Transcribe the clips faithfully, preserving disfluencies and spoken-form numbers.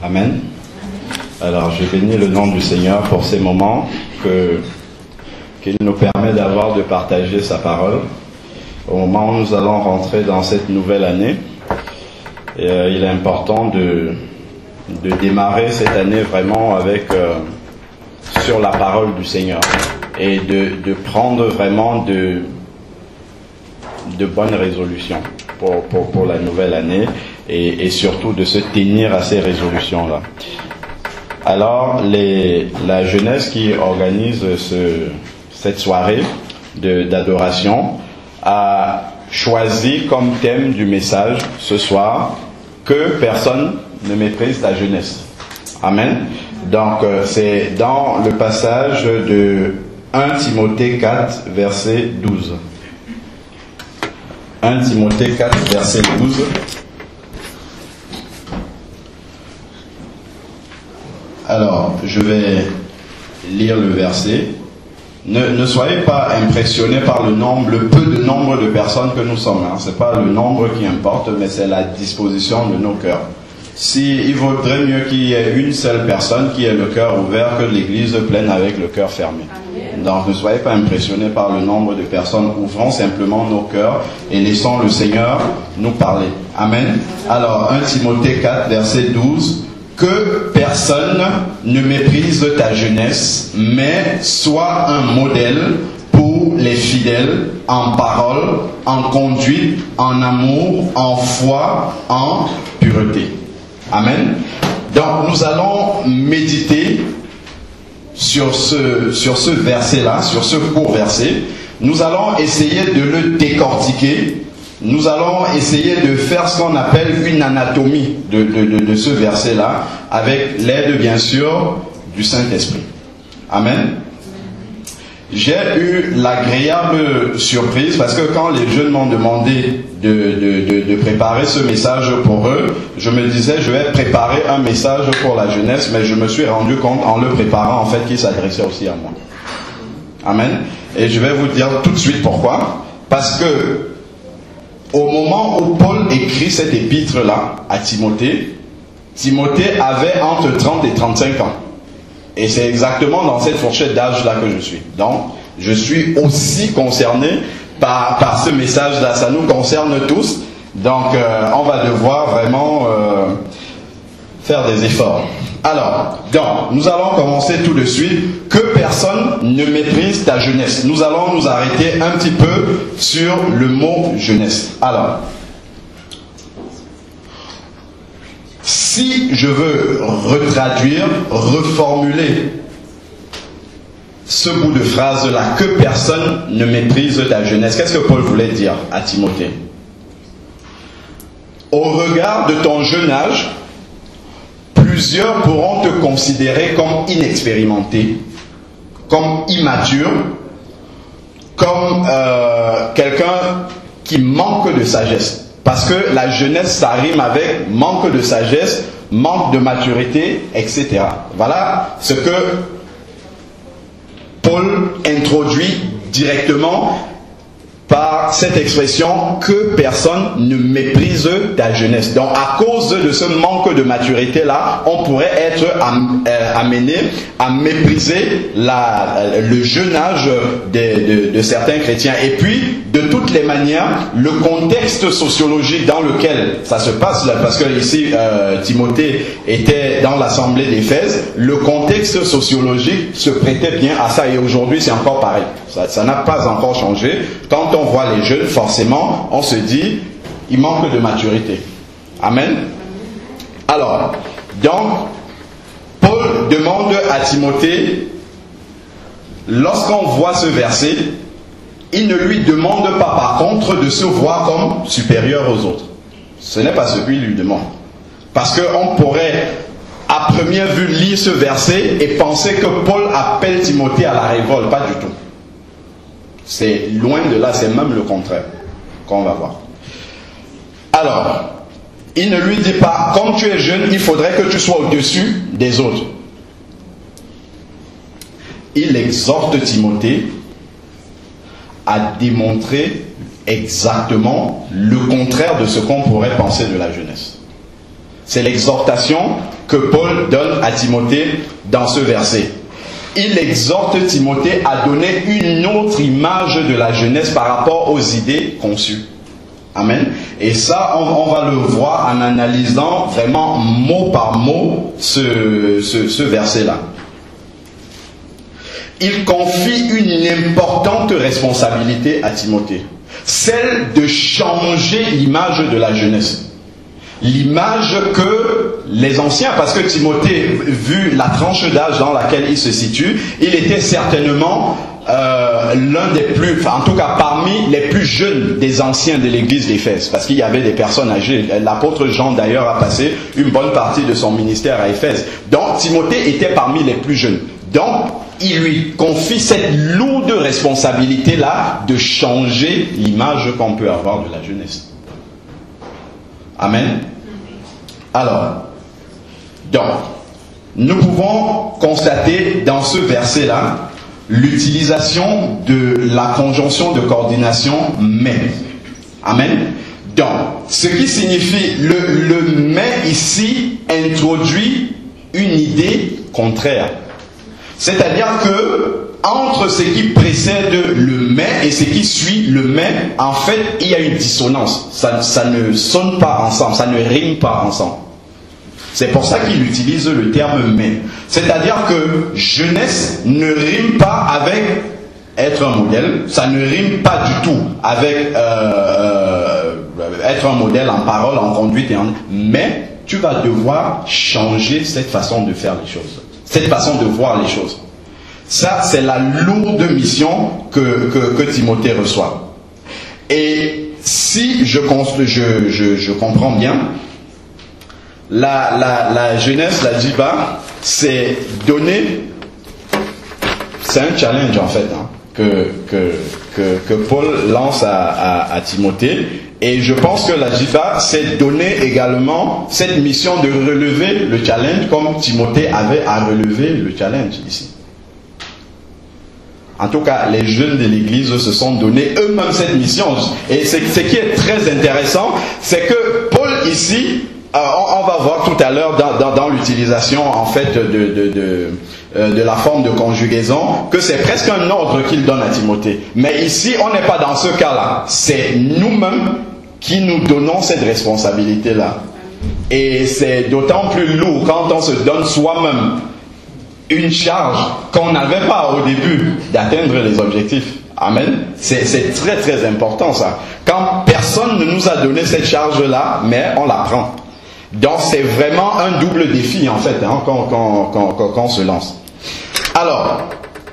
Amen. Alors, je bénis le nom du Seigneur pour ces moments que qu'il nous permet d'avoir, de partager sa parole. Au moment où nous allons rentrer dans cette nouvelle année, et, euh, il est important de, de démarrer cette année vraiment avec euh, sur la parole du Seigneur et de, de prendre vraiment de, de bonnes résolutions pour, pour, pour la nouvelle année et, et surtout de se tenir à ces résolutions-là. Alors, les, la jeunesse qui organise ce, cette soirée de, d'adoration a choisi comme thème du message ce soir que personne ne méprise ta jeunesse. Amen. Donc, euh, c'est dans le passage de premier Timothée quatre, verset douze. premier Timothée quatre, verset douze. Alors, je vais lire le verset. Ne, ne soyez pas impressionnés par le nombre, le peu de nombre de personnes que nous sommes. Hein. Ce n'est pas le nombre qui importe, mais c'est la disposition de nos cœurs. Si, il vaudrait mieux qu'il y ait une seule personne qui ait le cœur ouvert que l'église pleine avec le cœur fermé. Donc ne soyez pas impressionnés par le nombre de personnes. Ouvrons simplement nos cœurs et laissons le Seigneur nous parler. Amen. Alors, premier Timothée quatre, verset douze. Que personne ne méprise ta jeunesse, mais sois un modèle pour les fidèles en parole, en conduite, en amour, en foi, en pureté. Amen. Donc nous allons méditer sur ce, sur ce verset-là, sur ce court verset. Nous allons essayer de le décortiquer. Nous allons essayer de faire ce qu'on appelle une anatomie de, de, de, de ce verset-là, avec l'aide bien sûr du Saint-Esprit. Amen. J'ai eu l'agréable surprise parce que quand les jeunes m'ont demandé de, de, de, de préparer ce message pour eux, je me disais je vais préparer un message pour la jeunesse, mais je me suis rendu compte en le préparant en fait qu'il s'adressait aussi à moi. Amen. Et je vais vous dire tout de suite pourquoi. Parce que au moment où Paul écrit cette épître-là à Timothée, Timothée avait entre trente et trente-cinq ans. Et c'est exactement dans cette fourchette d'âge-là que je suis. Donc, je suis aussi concerné par, par ce message-là. Ça nous concerne tous. Donc, euh, on va devoir vraiment euh, faire des efforts. Alors, donc, nous allons commencer tout de suite. Que personne ne méprise ta jeunesse. Nous allons nous arrêter un petit peu sur le mot jeunesse. Alors, si je veux retraduire, reformuler ce bout de phrase-là, que personne ne méprise ta jeunesse, qu'est-ce que Paul voulait dire à Timothée? Au regard de ton jeune âge, plusieurs pourront te considérer comme inexpérimenté, comme immature, comme euh, quelqu'un qui manque de sagesse. Parce que la jeunesse, ça rime avec manque de sagesse, manque de maturité, et cetera. Voilà ce que Paul introduit directement par cette expression que personne ne méprise ta jeunesse. Donc à cause de ce manque de maturité là, on pourrait être amené à mépriser la, le jeune âge de, de, de certains chrétiens. Et puis de toutes les manières, le contexte sociologique dans lequel ça se passe, là, parce que ici euh, Timothée était dans l'assemblée d'Éphèse, le contexte sociologique se prêtait bien à ça et aujourd'hui c'est encore pareil. Ça, ça n'a pas encore changé. Quand on voit les jeunes, forcément, on se dit, il manque de maturité. Amen. Alors, donc, Paul demande à Timothée, lorsqu'on voit ce verset, il ne lui demande pas par contre de se voir comme supérieur aux autres. Ce n'est pas ce qu'il lui demande. Parce qu'on pourrait, à première vue, lire ce verset et penser que Paul appelle Timothée à la révolte. Pas du tout. C'est loin de là, c'est même le contraire qu'on va voir. Alors, il ne lui dit pas, comme tu es jeune, il faudrait que tu sois au-dessus des autres. Il exhorte Timothée à démontrer exactement le contraire de ce qu'on pourrait penser de la jeunesse. C'est l'exhortation que Paul donne à Timothée dans ce verset. Il exhorte Timothée à donner une autre image de la jeunesse par rapport aux idées conçues. Amen. Et ça, on, on va le voir en analysant vraiment mot par mot ce, ce, ce verset-là. Il confie une importante responsabilité à Timothée, celle de changer l'image de la jeunesse. L'image que les anciens, parce que Timothée, vu la tranche d'âge dans laquelle il se situe, il était certainement euh, l'un des plus, enfin, en tout cas parmi les plus jeunes des anciens de l'église d'Éphèse, parce qu'il y avait des personnes âgées. L'apôtre Jean d'ailleurs a passé une bonne partie de son ministère à Éphèse. Donc Timothée était parmi les plus jeunes. Donc il lui confie cette lourde responsabilité-là de changer l'image qu'on peut avoir de la jeunesse. Amen. Alors, donc, nous pouvons constater dans ce verset-là l'utilisation de la conjonction de coordination « mais ». Amen. Donc, ce qui signifie, le, le « mais » ici introduit une idée contraire. C'est-à-dire que entre ce qui précède le « mais » et ce qui suit le « mais », en fait, il y a une dissonance. Ça, ça ne sonne pas ensemble, ça ne rime pas ensemble. C'est pour ça qu'il utilise le terme « mais ». C'est-à-dire que jeunesse ne rime pas avec être un modèle, ça ne rime pas du tout avec euh, euh, être un modèle en parole, en conduite et en... Mais tu vas devoir changer cette façon de faire les choses, cette façon de voir les choses. Ça, c'est la lourde mission que, que, que Timothée reçoit. Et si je, je, je, je comprends bien, la, la, la jeunesse, la jiva, c'est donner, c'est un challenge en fait, hein, que, que, que, que Paul lance à, à, à Timothée. Et je pense que la jiva, c'est donner également cette mission de relever le challenge comme Timothée avait à relever le challenge ici. En tout cas, les jeunes de l'église se sont donné eux-mêmes cette mission. Et ce qui est très intéressant, c'est que Paul ici, euh, on, on va voir tout à l'heure dans, dans, dans l'utilisation en fait de, de, de, euh, de la forme de conjugaison, que c'est presque un ordre qu'il donne à Timothée. Mais ici, on n'est pas dans ce cas-là. C'est nous-mêmes qui nous donnons cette responsabilité-là. Et c'est d'autant plus lourd quand on se donne soi-même une charge qu'on n'avait pas au début d'atteindre les objectifs. Amen. C'est très très important ça. Quand personne ne nous a donné cette charge-là, mais on la prend. Donc c'est vraiment un double défi en fait, hein, quand, quand, quand, quand, quand on se lance. Alors,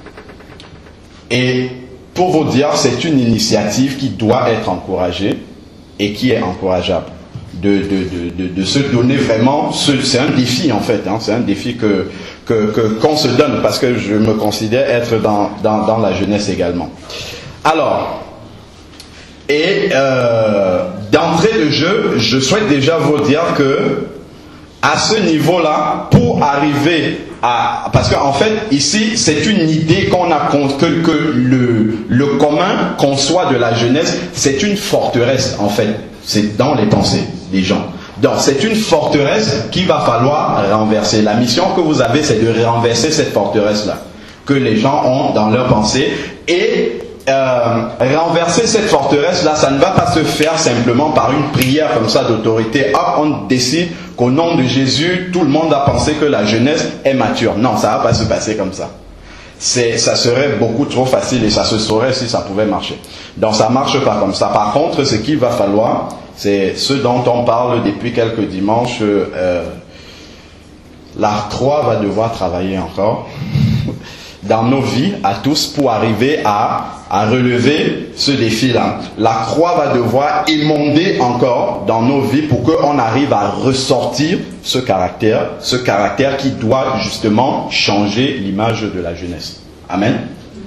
et pour vous dire, c'est une initiative qui doit être encouragée et qui est encourageable. De, de, de, de, de se donner vraiment, c'est un défi en fait, hein, c'est un défi que que, que, qu'on se donne, parce que je me considère être dans, dans, dans la jeunesse également. Alors, et euh, d'entrée de jeu, je souhaite déjà vous dire que à ce niveau-là, pour arriver à... Parce qu'en fait, ici, c'est une idée qu'on a, que, que le, le commun conçoit de la jeunesse, c'est une forteresse en fait, c'est dans les pensées des gens. Donc c'est une forteresse qu'il va falloir renverser. La mission que vous avez, c'est de renverser cette forteresse-là, que les gens ont dans leurs pensées. Et euh, renverser cette forteresse-là, ça ne va pas se faire simplement par une prière comme ça d'autorité. Hop, on décide qu'au nom de Jésus, tout le monde a pensé que la jeunesse est mature. Non, ça ne va pas se passer comme ça. Ça serait beaucoup trop facile et ça se saurait si ça pouvait marcher. Donc ça ne marche pas comme ça. Par contre, ce qu'il va falloir, c'est ce dont on parle depuis quelques dimanches. Euh, la croix va devoir travailler encore dans nos vies à tous pour arriver à, à relever ce défi-là. La croix va devoir émonder encore dans nos vies pour qu'on arrive à ressortir ce caractère, ce caractère qui doit justement changer l'image de la jeunesse. Amen.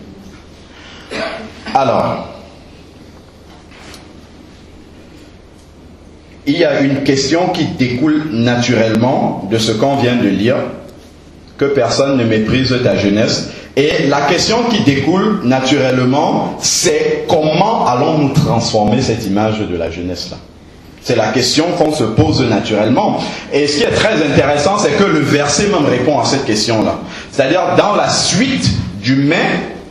Alors, il y a une question qui découle naturellement de ce qu'on vient de lire, que personne ne méprise ta jeunesse. Et la question qui découle naturellement, c'est comment allons-nous transformer cette image de la jeunesse-là? C'est la question qu'on se pose naturellement. Et ce qui est très intéressant, c'est que le verset même répond à cette question-là. C'est-à-dire, dans la suite du mais,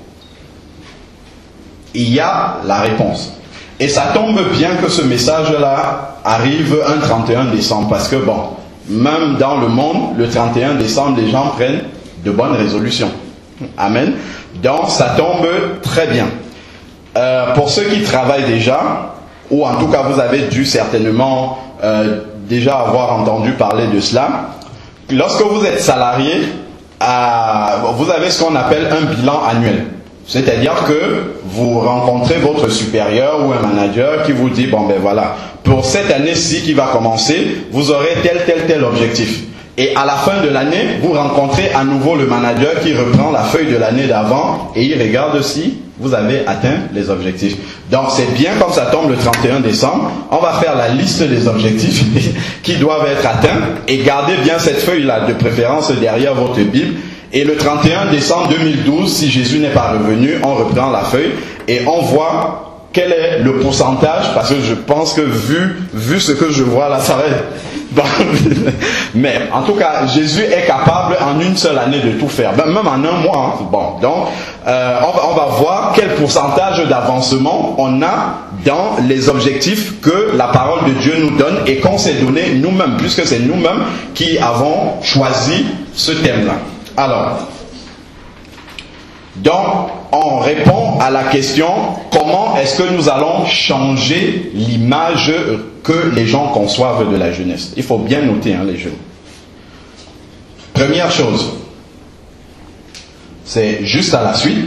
il y a la réponse. Et ça tombe bien que ce message-là arrive un trente et un décembre, parce que bon, même dans le monde, le trente et un décembre, les gens prennent de bonnes résolutions. Amen. Donc, ça tombe très bien. Euh, pour ceux qui travaillent déjà, ou en tout cas vous avez dû certainement euh, déjà avoir entendu parler de cela, lorsque vous êtes salarié, euh, vous avez ce qu'on appelle un bilan annuel. C'est-à-dire que vous rencontrez votre supérieur ou un manager qui vous dit, bon ben voilà, pour cette année-ci qui va commencer, vous aurez tel, tel, tel objectif. Et à la fin de l'année, vous rencontrez à nouveau le manager qui reprend la feuille de l'année d'avant et il regarde si vous avez atteint les objectifs. Donc c'est bien, comme ça tombe le trente et un décembre, on va faire la liste des objectifs qui doivent être atteints et gardez bien cette feuille-là, de préférence derrière votre Bible. Et le trente et un décembre deux mille douze, si Jésus n'est pas revenu, on reprend la feuille et on voit quel est le pourcentage, parce que je pense que vu, vu ce que je vois là, ça va être... Bon, mais en tout cas, Jésus est capable en une seule année de tout faire, même en un mois. Hein. Bon, donc euh, on, va, on va voir quel pourcentage d'avancement on a dans les objectifs que la parole de Dieu nous donne et qu'on s'est donné nous-mêmes, puisque c'est nous-mêmes qui avons choisi ce thème-là. Alors, donc on répond à la question comment est-ce que nous allons changer l'image que les gens conçoivent de la jeunesse. Il faut bien noter, hein, les jeunes. Première chose, c'est juste à la suite,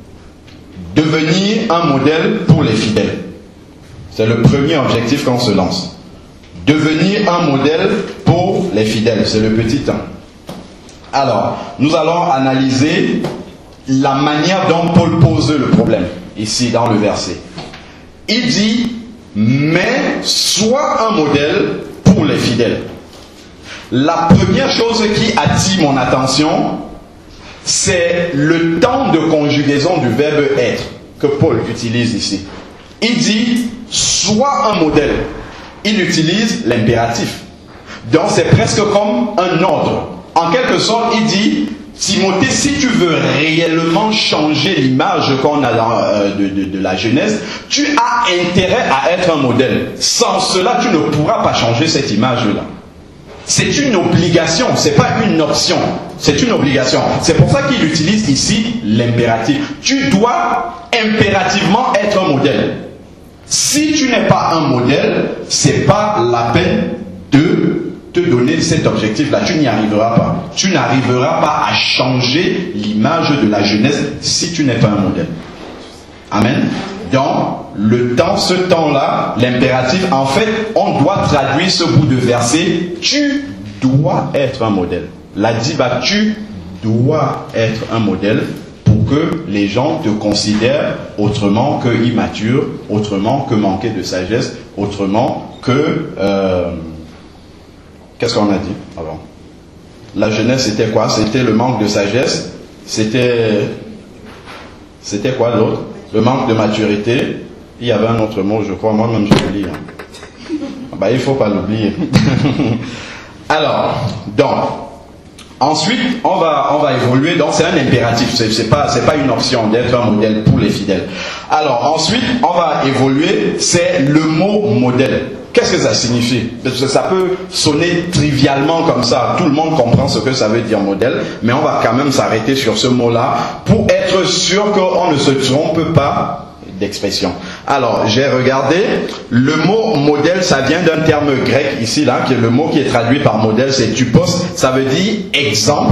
devenir un modèle pour les fidèles. C'est le premier objectif qu'on se lance. Devenir un modèle pour les fidèles, c'est le petit un. Alors, nous allons analyser la manière dont Paul pose le problème, ici dans le verset. Il dit, mais sois un modèle pour les fidèles. La première chose qui attire mon attention, c'est le temps de conjugaison du verbe être que Paul utilise ici. Il dit, sois un modèle. Il utilise l'impératif. Donc c'est presque comme un ordre. En quelque sorte, il dit, Timothée, si tu veux réellement changer l'image qu'on a dans, euh, de, de, de la jeunesse, tu as intérêt à être un modèle. Sans cela, tu ne pourras pas changer cette image-là. C'est une obligation, c'est pas une option. C'est une obligation. C'est pour ça qu'il utilise ici l'impératif. Tu dois impérativement être un modèle. Si tu n'es pas un modèle, c'est pas la peine de te donner cet objectif-là. Tu n'y arriveras pas. Tu n'arriveras pas à changer l'image de la jeunesse si tu n'es pas un modèle. Amen. Donc, le temps, ce temps-là, l'impératif, en fait, on doit traduire ce bout de verset. Tu dois être un modèle. La diba, tu dois être un modèle pour que les gens te considèrent autrement que immature, autrement que manquer de sagesse, autrement que... Euh, Qu'est-ce qu'on a dit avant? La jeunesse, c'était quoi? C'était le manque de sagesse. C'était... C'était quoi l'autre? Le manque de maturité. Il y avait un autre mot, je crois. Moi-même, je l'oublie. Hein. Bah, il ne faut pas l'oublier. Alors, donc, ensuite, on va, on va évoluer. Donc, c'est un impératif. Ce n'est pas, c'est pas une option d'être un modèle pour les fidèles. Alors, ensuite, on va évoluer. C'est le mot modèle. Qu'est-ce que ça signifie? Parce que ça peut sonner trivialement comme ça. Tout le monde comprend ce que ça veut dire modèle. Mais on va quand même s'arrêter sur ce mot-là pour être sûr qu'on ne se trompe pas d'expression. Alors, j'ai regardé. Le mot modèle, ça vient d'un terme grec ici, là, qui est le mot qui est traduit par modèle, c'est typos. Ça veut dire exemple,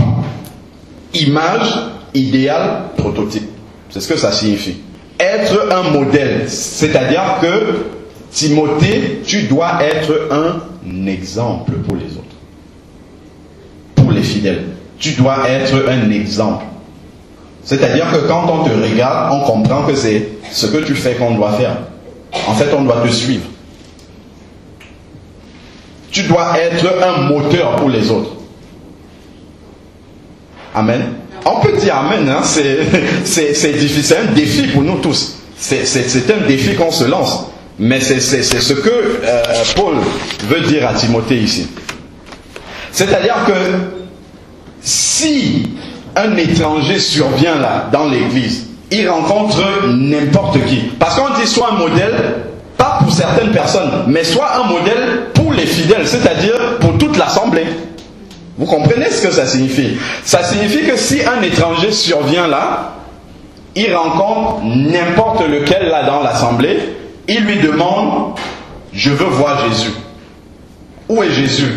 image, idéal, prototype. C'est ce que ça signifie. Être un modèle, c'est-à-dire que Timothée, tu dois être un exemple pour les autres. Pour les fidèles. Tu dois être un exemple. C'est-à-dire que quand on te regarde, on comprend que c'est ce que tu fais qu'on doit faire. En fait, on doit te suivre. Tu dois être un moteur pour les autres. Amen. On peut dire amen, hein? c'est difficile, c'est un défi pour nous tous. C'est un défi qu'on se lance. Mais c'est ce que euh, Paul veut dire à Timothée ici. C'est-à-dire que si un étranger survient là, dans l'église, il rencontre n'importe qui. Parce qu'on dit soit un modèle, pas pour certaines personnes, mais soit un modèle pour les fidèles, c'est-à-dire pour toute l'assemblée. Vous comprenez ce que ça signifie? Ça signifie que si un étranger survient là, il rencontre n'importe lequel là dans l'assemblée, il lui demande, je veux voir Jésus. Où est Jésus?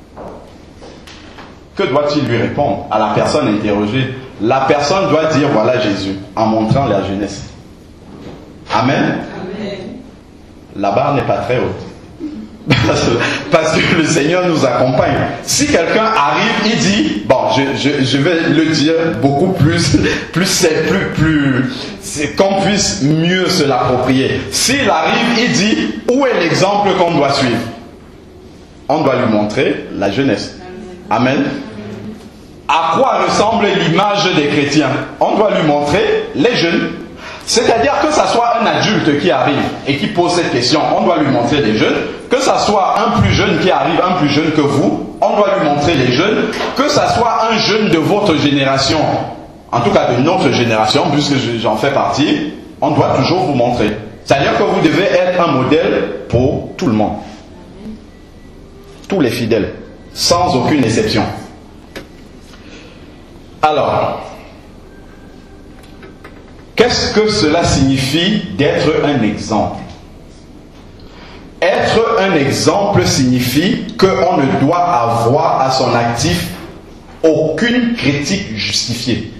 Que doit-il lui répondre à la personne interrogée? La personne doit dire, voilà Jésus, en montrant la jeunesse. Amen. Amen. La barre n'est pas très haute. Parce que le Seigneur nous accompagne. Si quelqu'un arrive, il dit, bon, je, je, je vais le dire beaucoup plus, plus c'est plus, plus, c'est qu'on puisse mieux se l'approprier. S'il arrive, il dit, où est l'exemple qu'on doit suivre? On doit lui montrer la jeunesse. Amen. À quoi ressemble l'image des chrétiens? On doit lui montrer les jeunes. C'est-à-dire que ce soit un adulte qui arrive et qui pose cette question, on doit lui montrer les jeunes. Que ce soit un plus jeune qui arrive, un plus jeune que vous, on doit lui montrer les jeunes. Que ce soit un jeune de votre génération, en tout cas de notre génération, puisque j'en fais partie, on doit toujours vous montrer. C'est-à-dire que vous devez être un modèle pour tout le monde. Tous les fidèles, sans aucune exception. Alors, qu'est-ce que cela signifie d'être un exemple? Être un exemple signifie qu'on ne doit avoir à son actif aucune critique justifiée.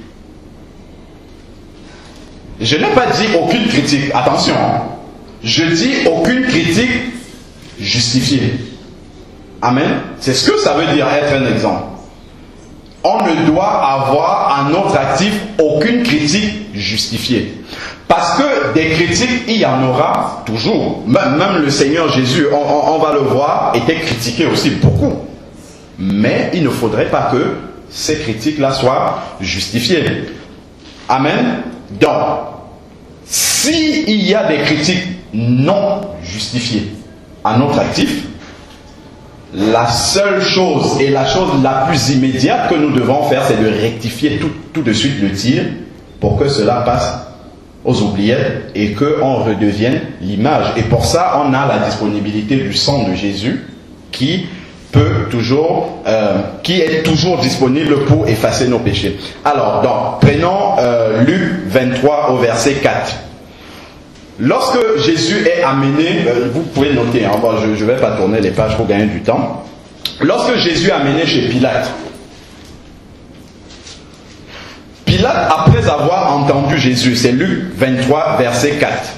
Je n'ai pas dit aucune critique, attention, je dis aucune critique justifiée. Amen. C'est ce que ça veut dire être un exemple. On ne doit avoir à notre actif aucune critique justifiée. Parce que des critiques, il y en aura toujours. Même le Seigneur Jésus, on, on, on va le voir, était critiqué aussi beaucoup. Mais il ne faudrait pas que ces critiques-là soient justifiées. Amen. Donc, s'il y a des critiques non justifiées à notre actif, la seule chose et la chose la plus immédiate que nous devons faire, c'est de rectifier tout, tout de suite le tir pour que cela passe aux oubliettes et qu'on redevienne l'image. Et pour ça, on a la disponibilité du sang de Jésus qui peut toujours, euh, qui est toujours disponible pour effacer nos péchés. Alors, donc, prenons euh, Luc vingt-trois au verset quatre. Lorsque Jésus est amené, euh, vous pouvez noter, hein, bon, je ne vais pas tourner les pages pour gagner du temps. Lorsque Jésus est amené chez Pilate, Pilate, après avoir entendu Jésus, c'est Luc vingt-trois, verset quatre.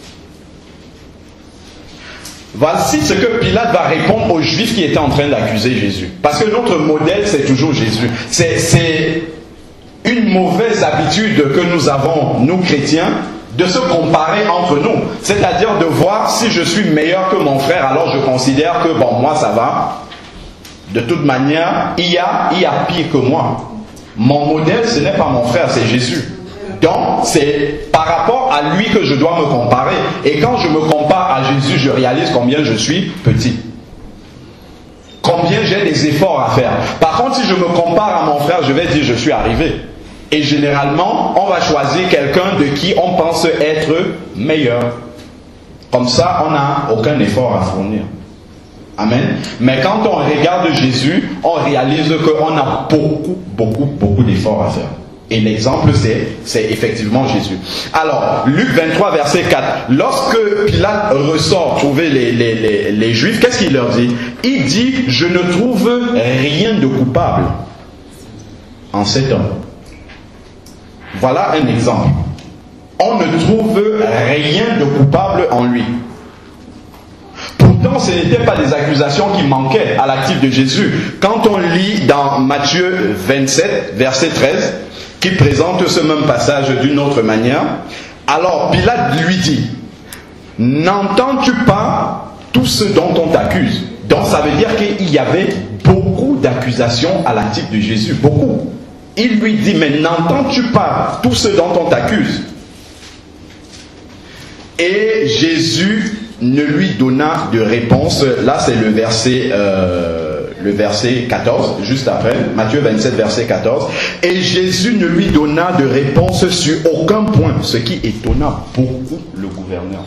Voici ce que Pilate va répondre aux Juifs qui étaient en train d'accuser Jésus. Parce que notre modèle, c'est toujours Jésus. C'est une mauvaise habitude que nous avons, nous chrétiens, de se comparer entre nous. C'est-à-dire de voir si je suis meilleur que mon frère, alors je considère que, bon, moi ça va. De toute manière, il y a, il y a pire que moi. Mon modèle, ce n'est pas mon frère, c'est Jésus. Donc, c'est par rapport à lui que je dois me comparer. Et quand je me compare à Jésus, je réalise combien je suis petit. Combien j'ai des efforts à faire. Par contre, si je me compare à mon frère, je vais dire je suis arrivé. Et généralement, on va choisir quelqu'un de qui on pense être meilleur. Comme ça, on n'a aucun effort à fournir. Amen. Mais quand on regarde Jésus, on réalise qu'on a beaucoup, beaucoup, beaucoup d'efforts à faire. Et l'exemple, c'est effectivement Jésus. Alors, Luc vingt-trois, verset quatre. Lorsque Pilate ressort trouver les, les, les, les Juifs, qu'est-ce qu'il leur dit? Il dit, je ne trouve rien de coupable en cet homme. Voilà un exemple. On ne trouve rien de coupable en lui. Pourtant, ce n'étaient pas des accusations qui manquaient à l'actif de Jésus. Quand on lit dans Matthieu vingt-sept, verset treize, qui présente ce même passage d'une autre manière, alors Pilate lui dit, n'entends-tu pas tout ce dont on t'accuse? Donc ça veut dire qu'il y avait beaucoup d'accusations à l'actif de Jésus, beaucoup. Il lui dit, mais n'entends-tu pas tout ce dont on t'accuse? Et Jésus ne lui donna de réponse. Là, c'est le verset, euh, le verset quatorze, juste après, Matthieu vingt-sept, verset quatorze. Et Jésus ne lui donna de réponse sur aucun point, ce qui étonna beaucoup le gouverneur.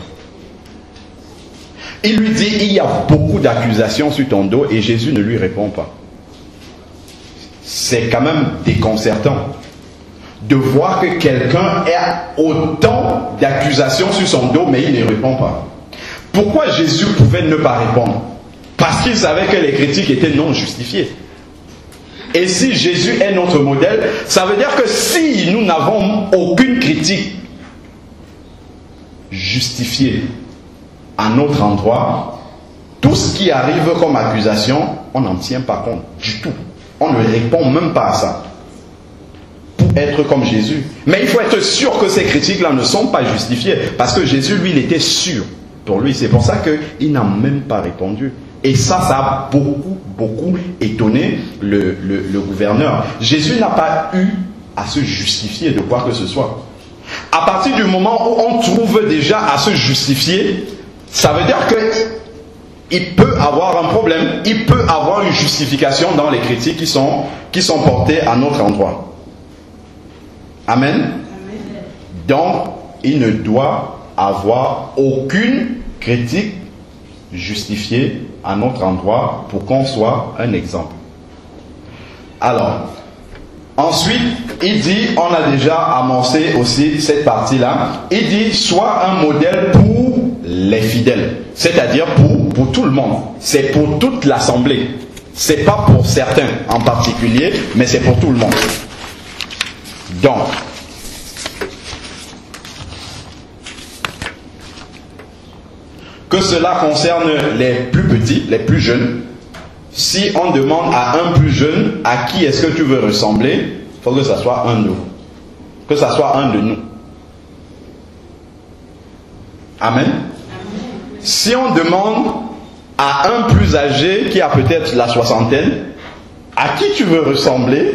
Il lui dit, il y a beaucoup d'accusations sur ton dos, et Jésus ne lui répond pas. C'est quand même déconcertant de voir que quelqu'un a autant d'accusations sur son dos, mais il ne répond pas. Pourquoi Jésus pouvait ne pas répondre? Parce qu'il savait que les critiques étaient non justifiées. Et si Jésus est notre modèle, ça veut dire que si nous n'avons aucune critique justifiée à notre endroit, tout ce qui arrive comme accusation, on n'en tient pas compte du tout. On ne répond même pas à ça. Pour être comme Jésus. Mais il faut être sûr que ces critiques-là ne sont pas justifiées. Parce que Jésus, lui, il était sûr pour lui. C'est pour ça qu'il n'a même pas répondu. Et ça, ça a beaucoup, beaucoup étonné le, le, le gouverneur. Jésus n'a pas eu à se justifier de quoi que ce soit. À partir du moment où on trouve déjà à se justifier, ça veut dire que il peut avoir un problème, il peut avoir une justification dans les critiques qui sont, qui sont portées à notre endroit. Amen. Amen. Donc, il ne doit avoir aucune critique justifiée à notre endroit pour qu'on soit un exemple. Alors, ensuite, il dit, on a déjà amorcé aussi cette partie-là, il dit, sois un modèle pour les fidèles, c'est-à-dire pour, pour tout le monde, c'est pour toute l'assemblée, c'est pas pour certains en particulier, mais c'est pour tout le monde. Donc, que cela concerne les plus petits, les plus jeunes, si on demande à un plus jeune, à qui est-ce que tu veux ressembler, il faut que ça soit un de nous, que ça soit un de nous. Amen. Si on demande à un plus âgé qui a peut-être la soixantaine, à qui tu veux ressembler?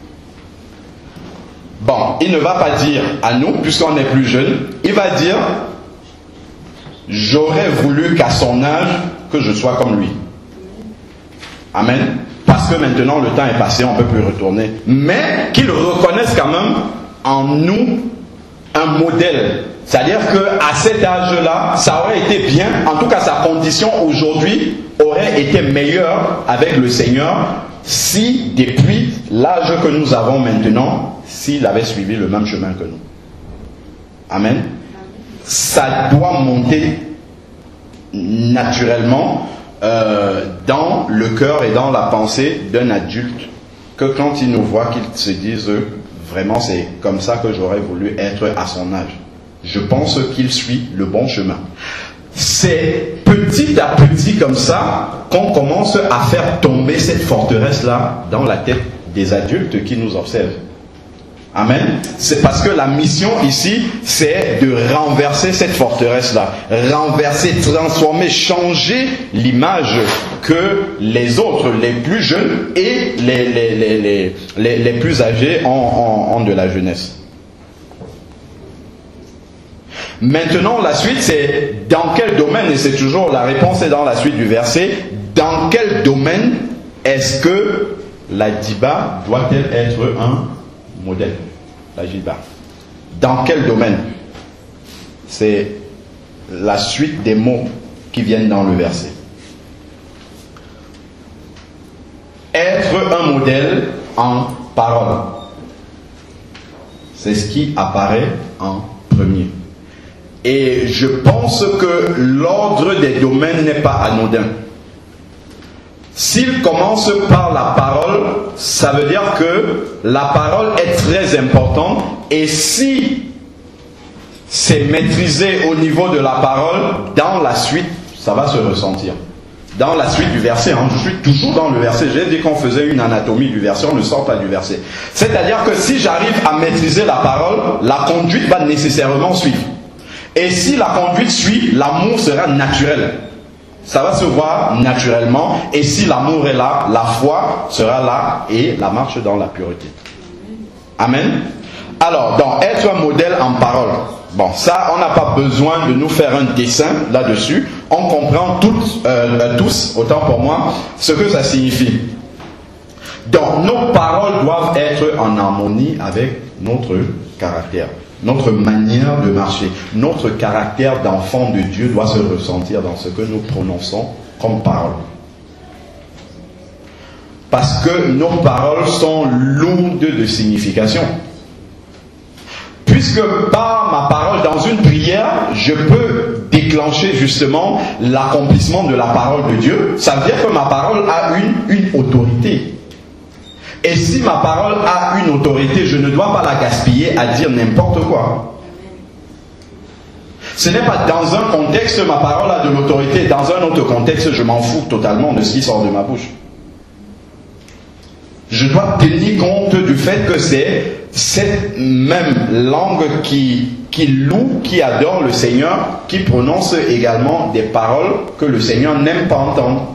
Bon, il ne va pas dire à nous, puisqu'on est plus jeune, il va dire, j'aurais voulu qu'à son âge, que je sois comme lui. Amen. Parce que maintenant le temps est passé, on ne peut plus retourner. Mais qu'il reconnaisse quand même en nous un modèle. C'est-à-dire qu'à cet âge-là, ça aurait été bien, en tout cas sa condition aujourd'hui aurait été meilleure avec le Seigneur si depuis l'âge que nous avons maintenant, s'il avait suivi le même chemin que nous. Amen. Ça doit monter naturellement euh, dans le cœur et dans la pensée d'un adulte, que quand il nous voit, qu'il se dise vraiment c'est comme ça que j'aurais voulu être à son âge. Je pense qu'il suit le bon chemin. C'est petit à petit comme ça qu'on commence à faire tomber cette forteresse-là dans la tête des adultes qui nous observent. Amen. C'est parce que la mission ici, c'est de renverser cette forteresse-là. Renverser, transformer, changer l'image que les autres, les plus jeunes et les, les, les, les, les, les plus âgés ont, ont, ont de la jeunesse. Maintenant, la suite, c'est dans quel domaine, et c'est toujours la réponse est dans la suite du verset, dans quel domaine est-ce que la dibba doit-elle être un modèle? La dibba. Dans quel domaine? C'est la suite des mots qui viennent dans le verset. Être un modèle en parole. C'est ce qui apparaît en premier. Et je pense que l'ordre des domaines n'est pas anodin. S'il commence par la parole, ça veut dire que la parole est très importante. Et si c'est maîtrisé au niveau de la parole, dans la suite, ça va se ressentir. Dans la suite du verset, hein, je suis toujours dans le verset. J'ai dit qu'on faisait une anatomie du verset, on ne sort pas du verset. C'est-à-dire que si j'arrive à maîtriser la parole, la conduite va nécessairement suivre. Et si la conduite suit, l'amour sera naturel. Ça va se voir naturellement. Et si l'amour est là, la foi sera là et la marche dans la pureté. Amen. Alors, donc, être un modèle en parole. Bon, ça, on n'a pas besoin de nous faire un dessin là-dessus. On comprend tous, euh, tous, autant pour moi, ce que ça signifie. Donc, nos paroles doivent être en harmonie avec notre caractère, notre manière de marcher. Notre caractère d'enfant de Dieu doit se ressentir dans ce que nous prononçons comme paroles. Parce que nos paroles sont lourdes de signification. Puisque par ma parole dans une prière, je peux déclencher justement l'accomplissement de la parole de Dieu, ça veut dire que ma parole a une, une autorité. Et si ma parole a une autorité, je ne dois pas la gaspiller à dire n'importe quoi. Ce n'est pas dans un contexte, ma parole a de l'autorité, dans un autre contexte, je m'en fous totalement de ce qui sort de ma bouche. Je dois tenir compte du fait que c'est cette même langue qui, qui loue, qui adore le Seigneur, qui prononce également des paroles que le Seigneur n'aime pas entendre.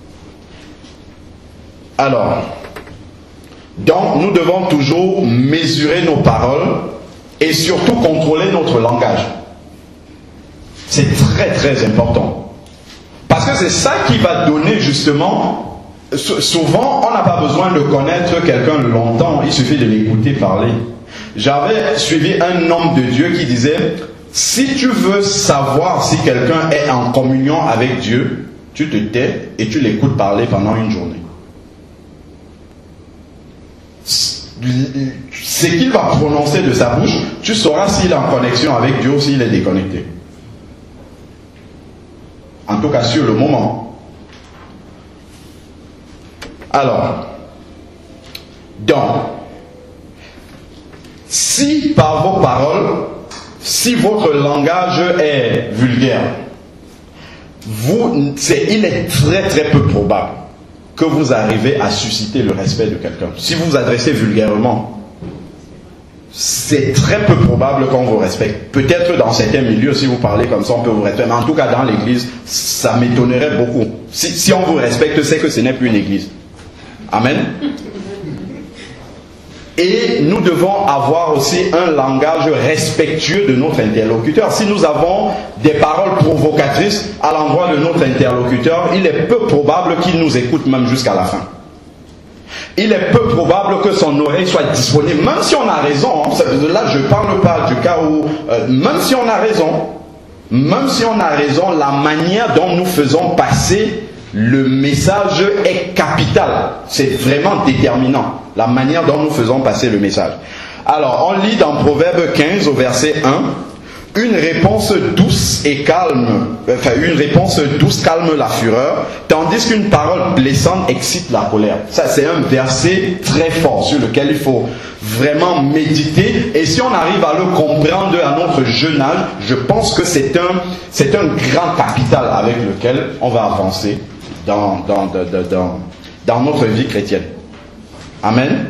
Alors, donc nous devons toujours mesurer nos paroles et surtout contrôler notre langage. C'est très très important. Parce que c'est ça qui va donner justement... Souvent, on n'a pas besoin de connaître quelqu'un longtemps, il suffit de l'écouter parler. J'avais suivi un homme de Dieu qui disait, si tu veux savoir si quelqu'un est en communion avec Dieu, tu te tais et tu l'écoutes parler pendant une journée. Ce qu'il va prononcer de sa bouche, tu sauras s'il est en connexion avec Dieu ou s'il est déconnecté. En tout cas, sur le moment. Alors, donc, si par vos paroles, si votre langage est vulgaire, vous, c'est, il est très très peu probable que vous arrivez à susciter le respect de quelqu'un. Si vous vous adressez vulgairement, c'est très peu probable qu'on vous respecte. Peut-être dans certains milieux, si vous parlez comme ça, on peut vous respecter. Mais en tout cas, dans l'église, ça m'étonnerait beaucoup. Si, si on vous respecte, c'est que ce n'est plus une église. Amen. Et nous devons avoir aussi un langage respectueux de notre interlocuteur. Si nous avons des paroles provocatrices à l'endroit de notre interlocuteur, il est peu probable qu'il nous écoute même jusqu'à la fin. Il est peu probable que son oreille soit disponible, même si on a raison. Hein, là, je ne parle pas du cas où, euh, même si on a raison, même si on a raison, la manière dont nous faisons passer le message est capital. C'est vraiment déterminant, la manière dont nous faisons passer le message. Alors, on lit dans Proverbe quinze au verset un, une réponse douce et calme, enfin une réponse douce calme la fureur, tandis qu'une parole blessante excite la colère. Ça, c'est un verset très fort sur lequel il faut vraiment méditer. Et si on arrive à le comprendre à notre jeune âge, je pense que c'est un, c'est un grand capital avec lequel on va avancer dans, dans, dans, dans, dans notre vie chrétienne. Amen.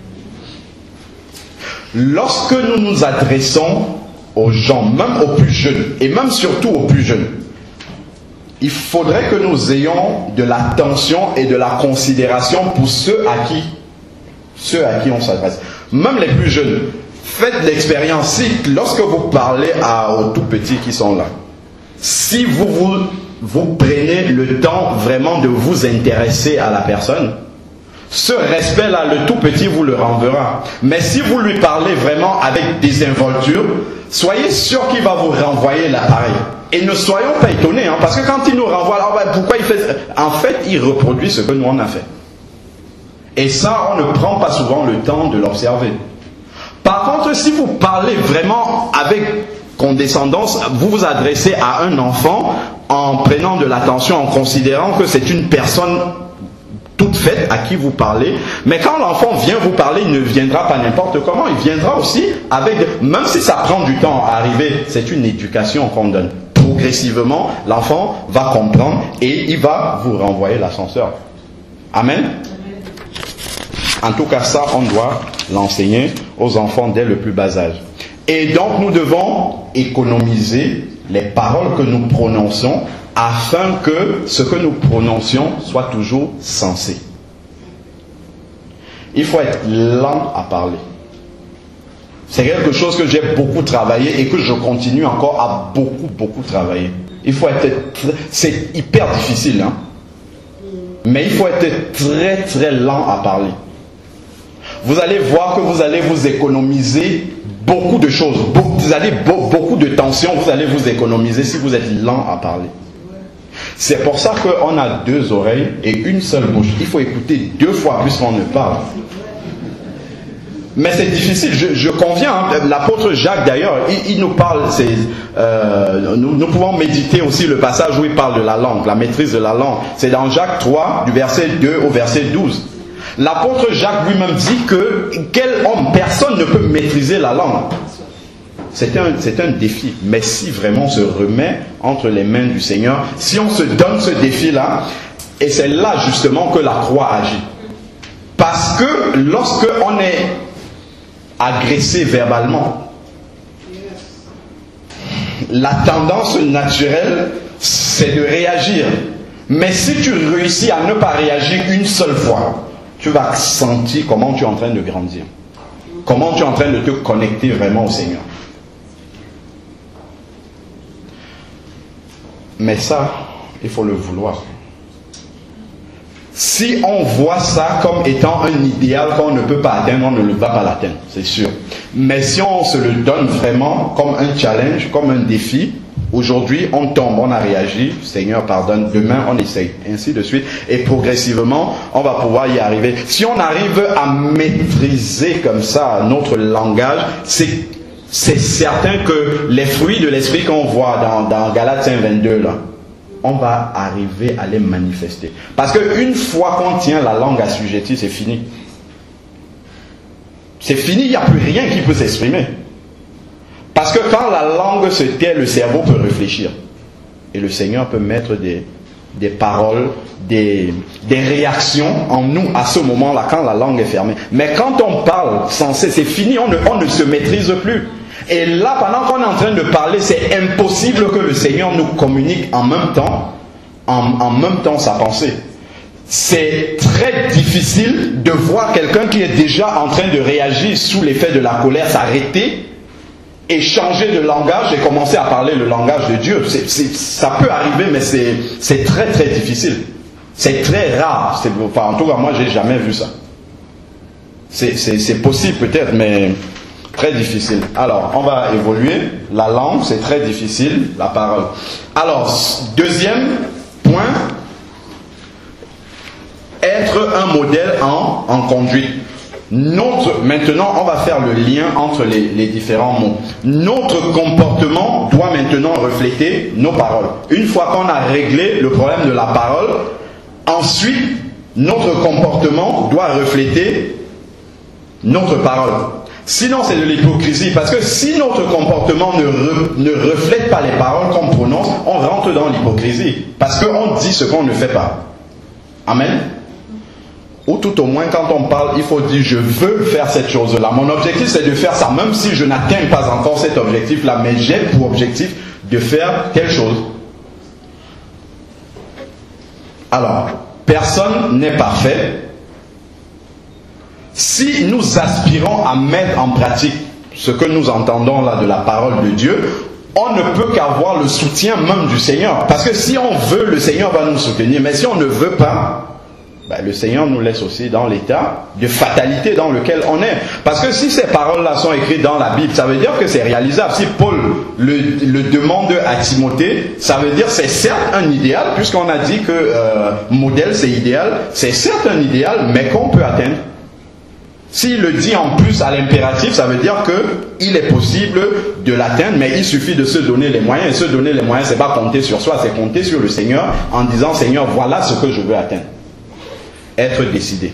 Lorsque nous nous adressons aux gens, même aux plus jeunes, et même surtout aux plus jeunes, il faudrait que nous ayons de l'attention et de la considération pour ceux à qui, ceux à qui on s'adresse. Même les plus jeunes, faites l'expérience, si lorsque vous parlez à, aux tout petits qui sont là, si vous, vous, vous prenez le temps vraiment de vous intéresser à la personne, ce respect-là, le tout petit vous le renverra. Mais si vous lui parlez vraiment avec désinvolture, soyez sûr qu'il va vous renvoyer l'appareil. Et ne soyons pas étonnés, hein, parce que quand il nous renvoie, alors, ben, pourquoi il fait... En fait, il reproduit ce que nous on a fait. Et ça, on ne prend pas souvent le temps de l'observer. Par contre, si vous parlez vraiment avec condescendance, vous vous adressez à un enfant en prenant de l'attention, en considérant que c'est une personne toute faite à qui vous parlez, mais quand l'enfant vient vous parler, il ne viendra pas n'importe comment, il viendra aussi avec, même si ça prend du temps à arriver, c'est une éducation qu'on donne. Progressivement, l'enfant va comprendre et il va vous renvoyer l'ascenseur. Amen. En tout cas, ça, on doit l'enseigner aux enfants dès le plus bas âge. Et donc, nous devons économiser les paroles que nous prononçons afin que ce que nous prononcions soit toujours sensé. Il faut être lent à parler. C'est quelque chose que j'ai beaucoup travaillé et que je continue encore à beaucoup, beaucoup travailler. Il faut être... C'est hyper difficile, hein. Mais il faut être très, très lent à parler. Vous allez voir que vous allez vous économiser beaucoup de choses. Vous allez beaucoup de tensions, vous allez vous économiser si vous êtes lent à parler. C'est pour ça qu'on a deux oreilles et une seule bouche. Il faut écouter deux fois plus qu'on ne parle. Mais c'est difficile, je, je conviens. Hein. L'apôtre Jacques d'ailleurs, il, il nous parle, euh, nous, nous pouvons méditer aussi le passage où il parle de la langue, la maîtrise de la langue. C'est dans Jacques trois, du verset deux au verset douze. L'apôtre Jacques lui-même dit que quel homme, personne ne peut maîtriser la langue. C'est un, c'est un défi. Mais si vraiment on se remet entre les mains du Seigneur, si on se donne ce défi-là, et c'est là justement que la croix agit. Parce que lorsque on est agressé verbalement, la tendance naturelle, c'est de réagir. Mais si tu réussis à ne pas réagir une seule fois, tu vas sentir comment tu es en train de grandir. Comment tu es en train de te connecter vraiment au Seigneur. Mais ça, il faut le vouloir. Si on voit ça comme étant un idéal qu'on ne peut pas atteindre, on ne va pas l'atteindre, c'est sûr. Mais si on se le donne vraiment comme un challenge, comme un défi, aujourd'hui on tombe, on a réagi, Seigneur pardonne, demain on essaye, ainsi de suite. Et progressivement, on va pouvoir y arriver. Si on arrive à maîtriser comme ça notre langage, c'est, c'est certain que les fruits de l'esprit qu'on voit dans, dans Galates cinq vingt-deux là, on va arriver à les manifester. Parce qu'une fois qu'on tient la langue assujettie, c'est fini. C'est fini, il n'y a plus rien qui peut s'exprimer. Parce que quand la langue se tait, le cerveau peut réfléchir. Et le Seigneur peut mettre des, des paroles, des, des réactions en nous à ce moment-là, quand la langue est fermée. Mais quand on parle sans cesse, c'est fini, on ne, on ne se maîtrise plus. Et là, pendant qu'on est en train de parler, c'est impossible que le Seigneur nous communique en même temps, en, en même temps sa pensée. C'est très difficile de voir quelqu'un qui est déjà en train de réagir sous l'effet de la colère s'arrêter et changer de langage et commencer à parler le langage de Dieu. C'est, c'est, ça peut arriver, mais c'est, c'est très très difficile. C'est très rare. C'est, enfin, en tout cas, moi, j'ai jamais vu ça. C'est, c'est, c'est possible peut-être, mais très difficile. Alors, on va évoluer. La langue, c'est très difficile. La parole. Alors, deuxième point, être un modèle en, en conduite. Notre, maintenant, on va faire le lien entre les, les différents mots. Notre comportement doit maintenant refléter nos paroles. Une fois qu'on a réglé le problème de la parole, ensuite, notre comportement doit refléter notre parole. Sinon, c'est de l'hypocrisie. Parce que si notre comportement ne, re, ne reflète pas les paroles qu'on prononce, on rentre dans l'hypocrisie. Parce qu'on dit ce qu'on ne fait pas. Amen. Ou tout au moins, quand on parle, il faut dire, je veux faire cette chose-là. Mon objectif, c'est de faire ça, même si je n'atteins pas encore cet objectif-là, mais j'ai pour objectif de faire telle chose. Alors, personne n'est parfait. Si nous aspirons à mettre en pratique ce que nous entendons là de la parole de Dieu, on ne peut qu'avoir le soutien même du Seigneur. Parce que si on veut, le Seigneur va nous soutenir. Mais si on ne veut pas, ben, le Seigneur nous laisse aussi dans l'état de fatalité dans lequel on est. Parce que si ces paroles-là sont écrites dans la Bible, ça veut dire que c'est réalisable. Si Paul le, le demande à Timothée, ça veut dire que c'est certes un idéal, puisqu'on a dit que euh, modèle c'est idéal, c'est certes un idéal, mais qu'on peut atteindre. S'il le dit en plus à l'impératif, ça veut dire qu'il est possible de l'atteindre, mais il suffit de se donner les moyens. Et se donner les moyens, c'est pas compter sur soi, c'est compter sur le Seigneur en disant, Seigneur, voilà ce que je veux atteindre. Être décidé.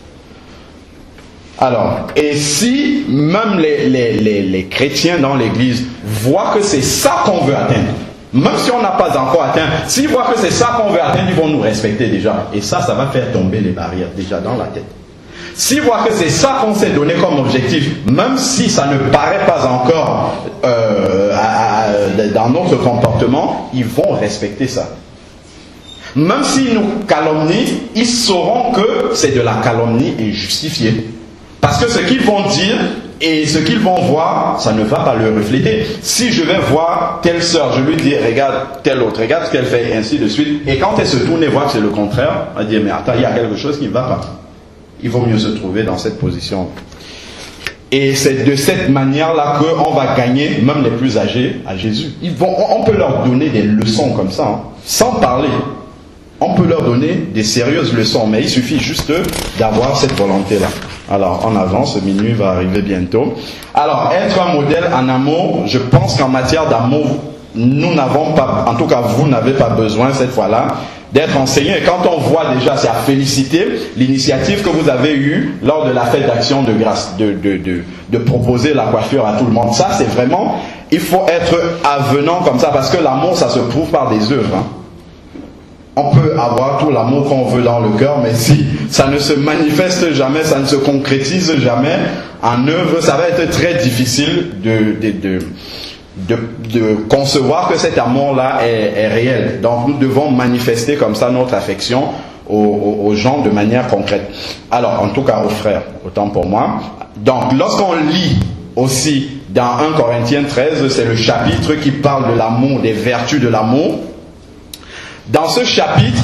Alors, et si même les, les, les, les chrétiens dans l'église voient que c'est ça qu'on veut atteindre, même si on n'a pas encore atteint, s'ils voient que c'est ça qu'on veut atteindre, ils vont nous respecter déjà. Et ça, ça va faire tomber les barrières déjà dans la tête. S'ils voient que c'est ça qu'on s'est donné comme objectif, même si ça ne paraît pas encore euh, à, à, dans notre comportement, ils vont respecter ça. Même s'ils nous calomnient, ils sauront que c'est de la calomnie injustifiée. Parce que ce qu'ils vont dire Et ce qu'ils vont voir, ça ne va pas le refléter. Si je vais voir telle sœur, je lui dis, regarde telle autre, regarde ce qu'elle fait, ainsi de suite. Et quand elle se tourne et voit que c'est le contraire, elle va dire, mais attends, il y a quelque chose qui ne va pas. Il vaut mieux se trouver dans cette position. Et c'est de cette manière-là qu'on va gagner, même les plus âgés, à Jésus. Ils vont, on peut leur donner des leçons comme ça, hein, sans parler. On peut leur donner des sérieuses leçons, mais il suffit juste d'avoir cette volonté-là. Alors, en avance, minuit va arriver bientôt. Alors, être un modèle en amour, je pense qu'en matière d'amour, nous n'avons pas, en tout cas vous n'avez pas besoin cette fois-là, d'être enseigné. Et quand on voit déjà, c'est à féliciter l'initiative que vous avez eue lors de la fête d'action de grâce, de, de, de, de proposer la coiffure à tout le monde. Ça, c'est vraiment, il faut être avenant comme ça, parce que l'amour, ça se prouve par des œuvres, hein. On peut avoir tout l'amour qu'on veut dans le cœur, mais si ça ne se manifeste jamais, ça ne se concrétise jamais en œuvre, ça va être très difficile de, de, de, de, de concevoir que cet amour-là est, est réel. Donc nous devons manifester comme ça notre affection aux, aux, aux gens de manière concrète. Alors, en tout cas aux frères, autant pour moi. Donc, lorsqu'on lit aussi dans un Corinthiens treize, c'est le chapitre qui parle de l'amour, des vertus de l'amour. Dans ce chapitre,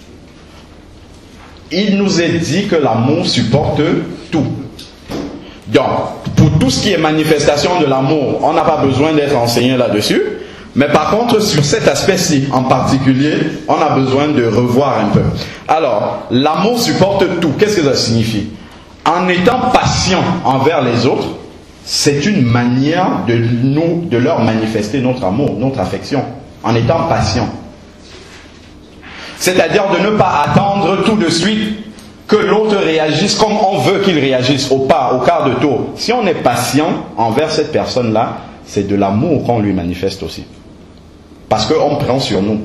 il nous est dit que l'amour supporte tout. Donc, pour tout ce qui est manifestation de l'amour, on n'a pas besoin d'être enseigné là-dessus. Mais par contre, sur cet aspect-ci en particulier, on a besoin de revoir un peu. Alors, l'amour supporte tout. Qu'est-ce que ça signifie? En étant patient envers les autres, c'est une manière de, nous, de leur manifester notre amour, notre affection. En étant patient. C'est-à-dire de ne pas attendre tout de suite que l'autre réagisse comme on veut qu'il réagisse, au pas, au quart de tour. Si on est patient envers cette personne-là, c'est de l'amour qu'on lui manifeste aussi. Parce qu'on prend sur nous.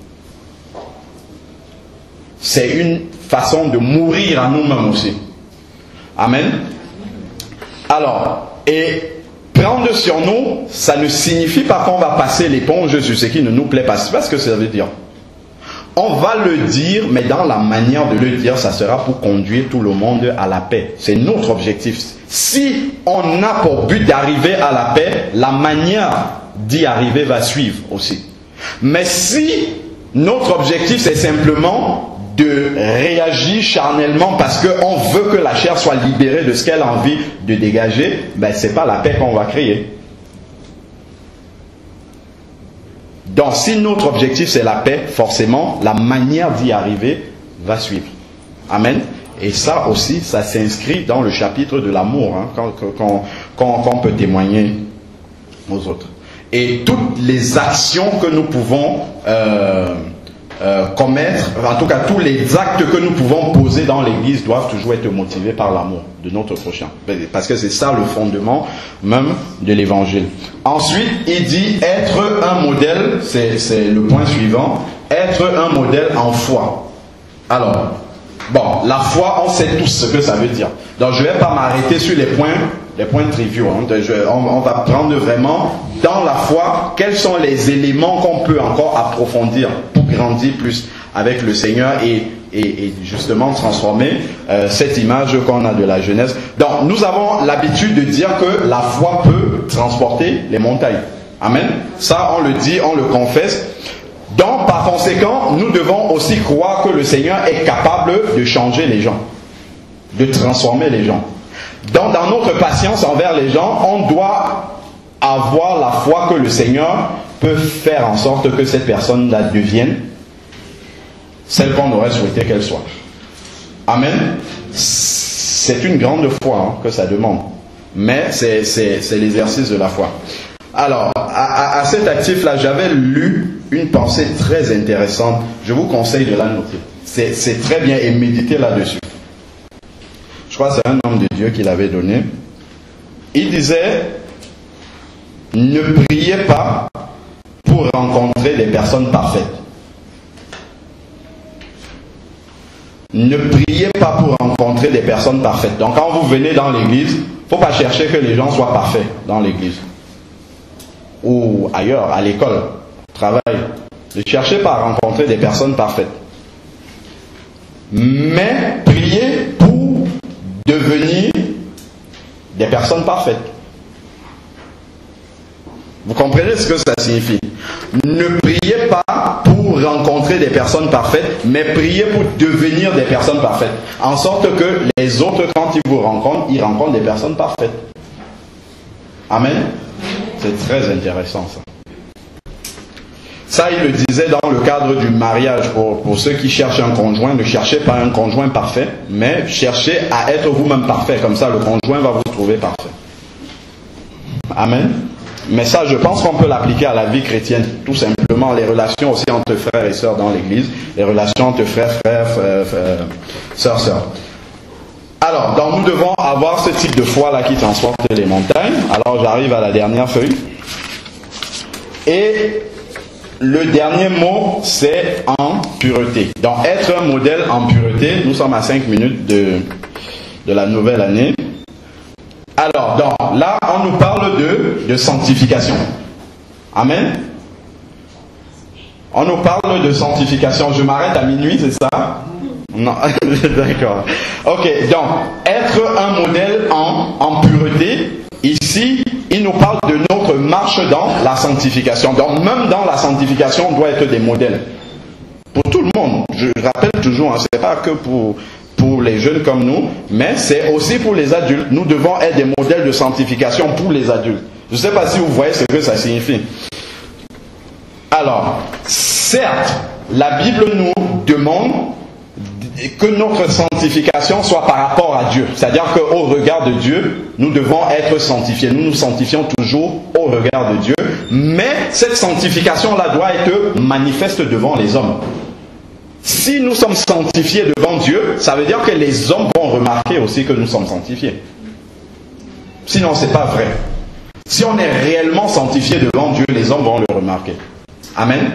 C'est une façon de mourir à nous-mêmes aussi. Amen. Alors, et prendre sur nous, ça ne signifie pas qu'on va passer l'éponge sur ce qui ne nous plaît pas. C'est pas ce que ça veut dire. On va le dire, mais dans la manière de le dire, ça sera pour conduire tout le monde à la paix. C'est notre objectif. Si on a pour but d'arriver à la paix, la manière d'y arriver va suivre aussi. Mais si notre objectif c'est simplement de réagir charnellement parce qu'on veut que la chair soit libérée de ce qu'elle a envie de dégager, ben c'est pas la paix qu'on va créer. Donc, si notre objectif c'est la paix, forcément, la manière d'y arriver va suivre. Amen. Et ça aussi, ça s'inscrit dans le chapitre de l'amour, hein, qu'on qu'on, qu'on peut témoigner aux autres. Et toutes les actions que nous pouvons euh, euh, commettre, en tout cas tous les actes que nous pouvons poser dans l'Église doivent toujours être motivés par l'amour de notre prochain. Parce que c'est ça le fondement même de l'Évangile. Ensuite, il dit être un modèle, c'est le point suivant, être un modèle en foi. Alors, bon, la foi, on sait tous ce que ça veut dire. Donc, je ne vais pas m'arrêter sur les points, les points triviaux. Hein. Je, on, on va prendre vraiment dans la foi quels sont les éléments qu'on peut encore approfondir pour grandir plus avec le Seigneur et, et, et justement transformer euh, cette image qu'on a de la jeunesse. Donc, nous avons l'habitude de dire que la foi peut transporter les montagnes. Amen. Ça, on le dit, on le confesse. Donc, par conséquent, nous devons aussi croire que le Seigneur est capable de changer les gens, de transformer les gens. Donc, dans notre patience envers les gens, on doit avoir la foi que le Seigneur peut faire en sorte que cette personne-là devienne celle qu'on aurait souhaité qu'elle soit. Amen. C'est une grande foi hein, que ça demande. Mais c'est l'exercice de la foi. Alors, à, à, à cet actif-là, j'avais lu une pensée très intéressante. Je vous conseille de la noter. C'est très bien et méditer là-dessus. Je crois que c'est un homme de Dieu qui l'avait donné. Il disait, ne priez pas pour rencontrer des personnes parfaites. Ne priez pas pour rencontrer des personnes parfaites. Donc quand vous venez dans l'église, il ne faut pas chercher que les gens soient parfaits dans l'église. Ou ailleurs, à l'école, au travail. Ne cherchez pas à rencontrer des personnes parfaites. Mais priez pour devenir des personnes parfaites. Vous comprenez ce que ça signifie? Ne priez pas pour rencontrer des personnes parfaites, mais priez pour devenir des personnes parfaites. En sorte que les autres, quand ils vous rencontrent, ils rencontrent des personnes parfaites. Amen. C'est très intéressant ça. Ça, il le disait dans le cadre du mariage. Pour, pour ceux qui cherchent un conjoint, ne cherchez pas un conjoint parfait, mais cherchez à être vous-même parfait. Comme ça, le conjoint va vous trouver parfait. Amen. Mais ça, je pense qu'on peut l'appliquer à la vie chrétienne. Tout simplement, les relations aussi entre frères et sœurs dans l'église. Les relations entre frères, frères, frères, frères sœurs, sœurs. Alors, donc nous devons avoir ce type de foi-là qui transporte les montagnes. Alors, j'arrive à la dernière feuille. Et le dernier mot, c'est en pureté. Donc, être un modèle en pureté. Nous sommes à cinq minutes de, de la nouvelle année. Alors, donc, là, on nous parle de, de sanctification. Amen. On nous parle de sanctification. Je m'arrête à minuit, c'est ça? Non, d'accord. Ok, donc, être un modèle en, en pureté. Ici, il nous parle de notre marche dans la sanctification. Donc, même dans la sanctification, on doit être des modèles. Pour tout le monde. Je rappelle toujours, hein, ce n'est pas que pour... pour les jeunes comme nous, mais c'est aussi pour les adultes. Nous devons être des modèles de sanctification pour les adultes. Je ne sais pas si vous voyez ce que ça signifie. Alors, certes, la Bible nous demande que notre sanctification soit par rapport à Dieu. C'est-à-dire qu'au regard de Dieu, nous devons être sanctifiés. Nous nous sanctifions toujours au regard de Dieu, mais cette sanctification-là doit être manifeste devant les hommes. Si nous sommes sanctifiés devant Dieu, ça veut dire que les hommes vont remarquer aussi que nous sommes sanctifiés. Sinon, ce n'est pas vrai. Si on est réellement sanctifié devant Dieu, les hommes vont le remarquer. Amen.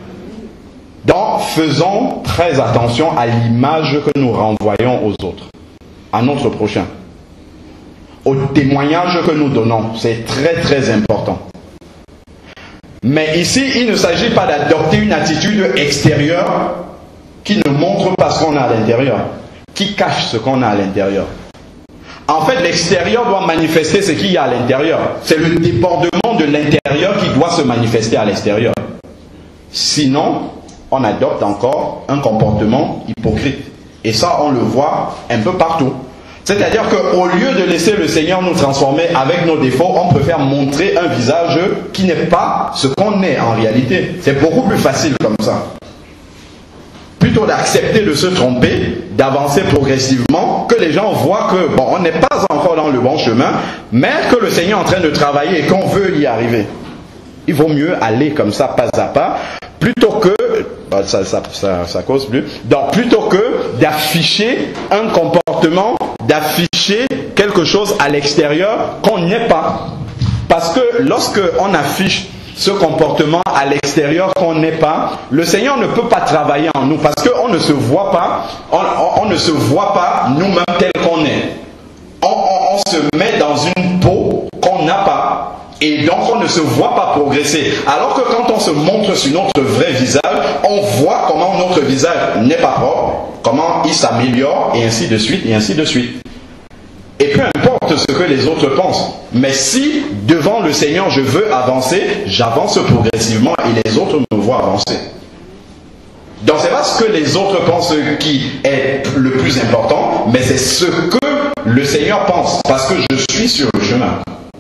Donc, faisons très attention à l'image que nous renvoyons aux autres, à notre prochain, au témoignage que nous donnons. C'est très très important. Mais ici, il ne s'agit pas d'adopter une attitude extérieure qui ne montre pas ce qu'on a à l'intérieur, qui cache ce qu'on a à l'intérieur. En fait, l'extérieur doit manifester ce qu'il y a à l'intérieur. C'est le débordement de l'intérieur qui doit se manifester à l'extérieur. Sinon, on adopte encore un comportement hypocrite. Et ça, on le voit un peu partout. C'est-à-dire qu'au lieu de laisser le Seigneur nous transformer avec nos défauts, on préfère montrer un visage qui n'est pas ce qu'on est en réalité. C'est beaucoup plus facile comme ça. Plutôt d'accepter de se tromper, d'avancer progressivement, que les gens voient que, bon, on n'est pas encore dans le bon chemin, mais que le Seigneur est en train de travailler et qu'on veut y arriver. Il vaut mieux aller comme ça, pas à pas, plutôt que, bah, ça, ça, ça, ça cause plus, donc plutôt que d'afficher un comportement, d'afficher quelque chose à l'extérieur qu'on n'est pas. Parce que lorsque on affiche ce comportement à l'extérieur qu'on n'est pas, le Seigneur ne peut pas travailler en nous parce qu'on ne se voit pas, on, on, on ne se voit pas nous-mêmes tel qu'on est. On, on, on se met dans une peau qu'on n'a pas et donc on ne se voit pas progresser. Alors que quand on se montre sur notre vrai visage, on voit comment notre visage n'est pas propre, comment il s'améliore et ainsi de suite et ainsi de suite. Et peu importe ce que les autres pensent. Mais si, devant le Seigneur, je veux avancer, j'avance progressivement et les autres me voient avancer. Donc c'est pas ce que les autres pensent qui est le plus important, mais c'est ce que le Seigneur pense, parce que je suis sur le chemin.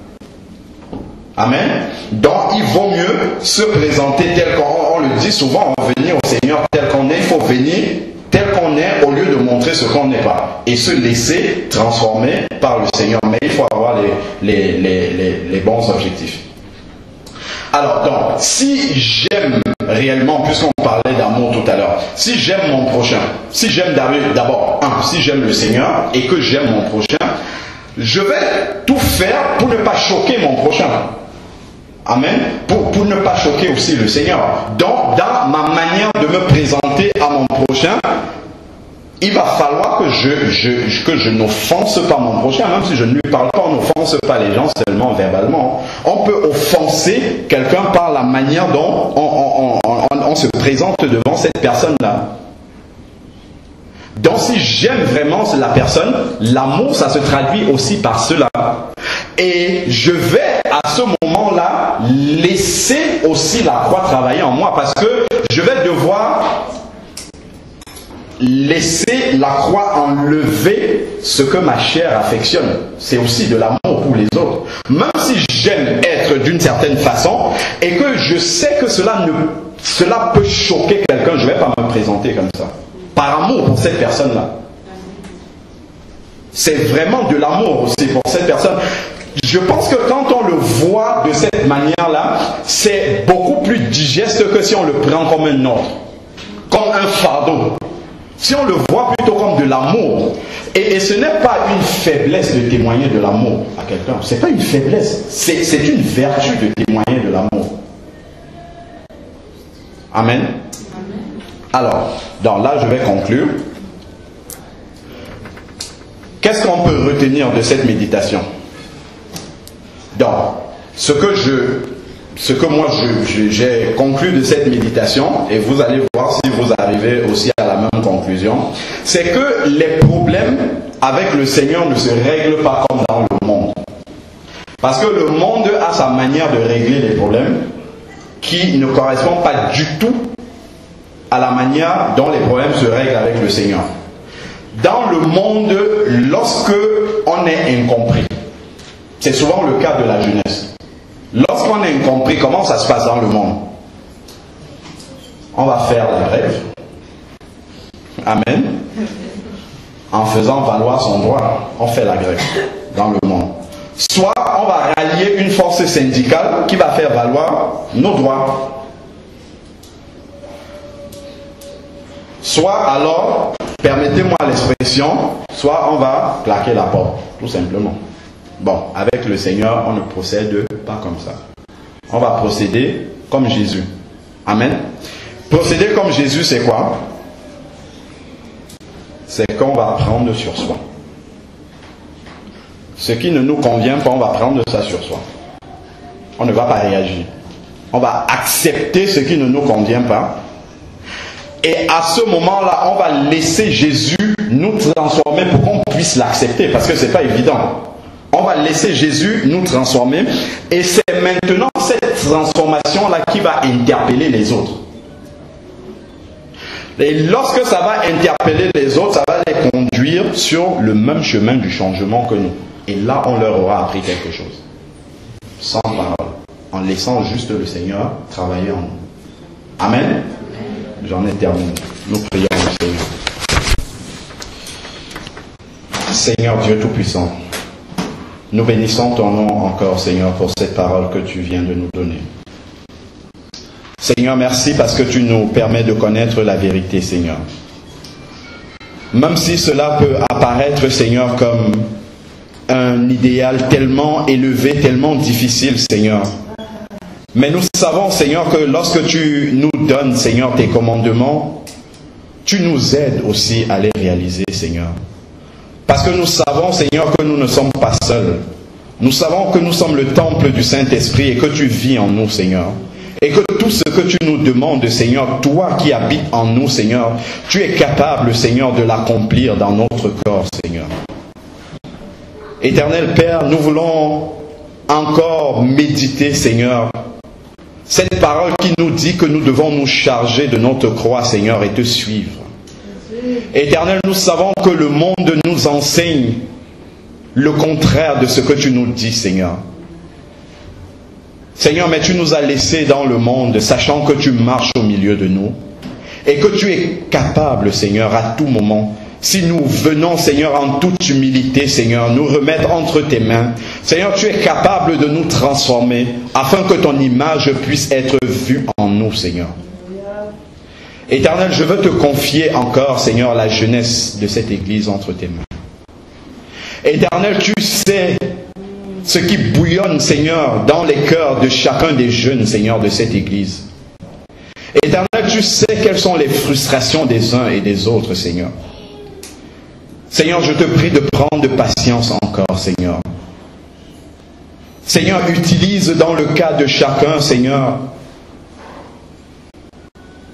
Amen. Donc il vaut mieux se présenter tel qu'on, on le dit souvent, venir au Seigneur tel qu'on est, il faut venir tel qu'on est au lieu de montrer ce qu'on n'est pas et se laisser transformer par le Seigneur. Mais il faut avoir les, les, les, les, les bons objectifs. Alors donc, si j'aime réellement, puisqu'on parlait d'amour tout à l'heure, si j'aime mon prochain, si j'aime d'abord, un, si j'aime le Seigneur et que j'aime mon prochain, je vais tout faire pour ne pas choquer mon prochain. Amen. Pour, pour ne pas choquer aussi le Seigneur. Donc, dans ma manière de me présenter à mon prochain, il va falloir que je, je, que je n'offense pas mon prochain, même si je ne lui parle pas, on n'offense pas les gens seulement verbalement. On peut offenser quelqu'un par la manière dont on, on, on, on, on se présente devant cette personne-là. Donc si j'aime vraiment la personne, l'amour, ça se traduit aussi par cela. Et je vais à ce moment-là laisser aussi la croix travailler en moi, parce que je vais devoir laisser la croix enlever ce que ma chair affectionne. C'est aussi de l'amour pour les autres. Même si j'aime être d'une certaine façon et que je sais que cela, ne, cela peut choquer quelqu'un, je ne vais pas me présenter comme ça. Par amour pour cette personne-là. C'est vraiment de l'amour aussi pour cette personne. Je pense que quand on le voit de cette manière-là, c'est beaucoup plus digeste que si on le prend comme un ordre, comme un fardeau. Si on le voit plutôt comme de l'amour, et, et ce n'est pas une faiblesse de témoigner de l'amour à quelqu'un, ce n'est pas une faiblesse, c'est une vertu de témoigner de l'amour. Amen. Alors, donc là je vais conclure. Qu'est-ce qu'on peut retenir de cette méditation? Donc, ce que je, ce que moi j'ai conclu de cette méditation, et vous allez voir si vous arrivez aussi à la même conclusion, c'est que les problèmes avec le Seigneur ne se règlent pas comme dans le monde. Parce que le monde a sa manière de régler les problèmes qui ne correspond pas du tout à la manière dont les problèmes se règlent avec le Seigneur. Dans le monde, lorsque on est incompris, c'est souvent le cas de la jeunesse. Lorsqu'on est incompris, comment ça se passe dans le monde? On va faire la grève. Amen. En faisant valoir son droit, on fait la grève dans le monde. Soit on va rallier une force syndicale qui va faire valoir nos droits. Soit alors, permettez-moi l'expression, soit on va claquer la porte, tout simplement. Bon, avec le Seigneur, on ne procède pas comme ça. On va procéder comme Jésus. Amen. Procéder comme Jésus, c'est quoi? C'est qu'on va prendre sur soi. Ce qui ne nous convient pas, on va prendre ça sur soi. On ne va pas réagir. On va accepter ce qui ne nous convient pas. Et à ce moment-là, on va laisser Jésus nous transformer pour qu'on puisse l'accepter. Parce que ce n'est pas évident. On va laisser Jésus nous transformer. Et c'est maintenant cette transformation-là qui va interpeller les autres. Et lorsque ça va interpeller les autres, ça va les conduire sur le même chemin du changement que nous. Et là, on leur aura appris quelque chose. Sans parole. En laissant juste le Seigneur travailler en nous. Amen. J'en ai terminé. Nous prions le Seigneur. Seigneur Dieu Tout-Puissant, nous bénissons ton nom encore, Seigneur, pour cette parole que tu viens de nous donner. Seigneur, merci parce que tu nous permets de connaître la vérité, Seigneur. Même si cela peut apparaître, Seigneur, comme un idéal tellement élevé, tellement difficile, Seigneur. Mais nous savons, Seigneur, que lorsque tu nous donnes, Seigneur, tes commandements, tu nous aides aussi à les réaliser, Seigneur. Parce que nous savons, Seigneur, que nous ne sommes pas seuls. Nous savons que nous sommes le temple du Saint-Esprit et que tu vis en nous, Seigneur. Et que tout ce que tu nous demandes, Seigneur, toi qui habites en nous, Seigneur, tu es capable, Seigneur, de l'accomplir dans notre corps, Seigneur. Éternel Père, nous voulons encore méditer, Seigneur, cette parole qui nous dit que nous devons nous charger de notre croix, Seigneur, et te suivre. Éternel, nous savons que le monde nous enseigne le contraire de ce que tu nous dis, Seigneur. Seigneur, mais tu nous as laissés dans le monde, sachant que tu marches au milieu de nous, et que tu es capable, Seigneur, à tout moment, si nous venons, Seigneur, en toute humilité, Seigneur, nous remettre entre tes mains, Seigneur, tu es capable de nous transformer, afin que ton image puisse être vue en nous, Seigneur. Éternel, je veux te confier encore, Seigneur, la jeunesse de cette église entre tes mains. Éternel, tu sais ce qui bouillonne, Seigneur, dans les cœurs de chacun des jeunes, Seigneur, de cette église. Éternel, tu sais quelles sont les frustrations des uns et des autres, Seigneur. Seigneur, je te prie de prendre patience encore, Seigneur. Seigneur, utilise dans le cas de chacun, Seigneur,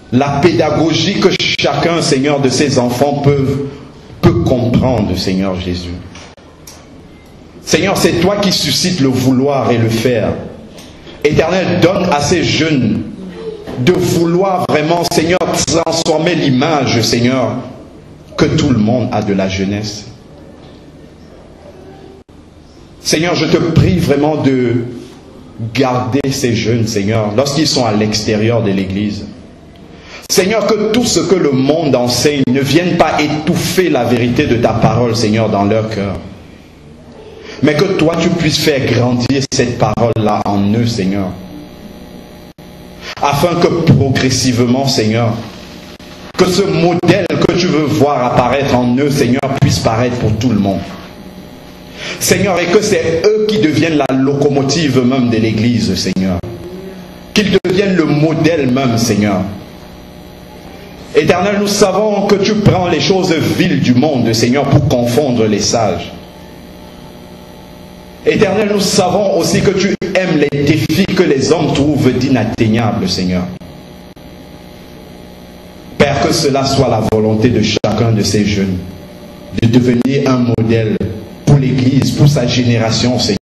la pédagogie que chacun, Seigneur, de ces enfants peut, peut comprendre, Seigneur Jésus. Seigneur, c'est toi qui suscites le vouloir et le faire. Éternel, donne à ces jeunes de vouloir vraiment, Seigneur, transformer l'image, Seigneur, que tout le monde a de la jeunesse. Seigneur, je te prie vraiment de garder ces jeunes, Seigneur, lorsqu'ils sont à l'extérieur de l'Église. Seigneur, que tout ce que le monde enseigne ne vienne pas étouffer la vérité de ta parole, Seigneur, dans leur cœur. Mais que toi, tu puisses faire grandir cette parole-là en eux, Seigneur. Afin que progressivement, Seigneur, que ce modèle que tu veux voir apparaître en eux, Seigneur, puisse paraître pour tout le monde. Seigneur, et que c'est eux qui deviennent la locomotive même de l'Église, Seigneur. Qu'ils deviennent le modèle même, Seigneur. Éternel, nous savons que tu prends les choses viles du monde, Seigneur, pour confondre les sages. Éternel, nous savons aussi que tu aimes les défis que les hommes trouvent d'inatteignables, Seigneur. Père, que cela soit la volonté de chacun de ces jeunes, de devenir un modèle pour l'Église, pour sa génération, Seigneur.